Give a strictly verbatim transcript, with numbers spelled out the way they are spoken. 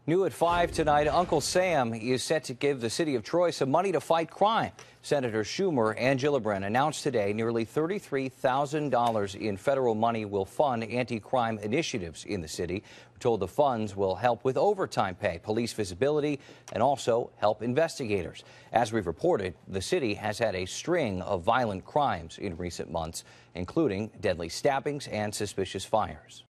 New at five tonight, Uncle Sam is set to give the city of Troy some money to fight crime. Senator Schumer and Gillibrand announced today nearly thirty-three thousand dollars in federal money will fund anti-crime initiatives in the city. We're told the funds will help with overtime pay, police visibility, and also help investigators. As we've reported, the city has had a string of violent crimes in recent months, including deadly stabbings and suspicious fires.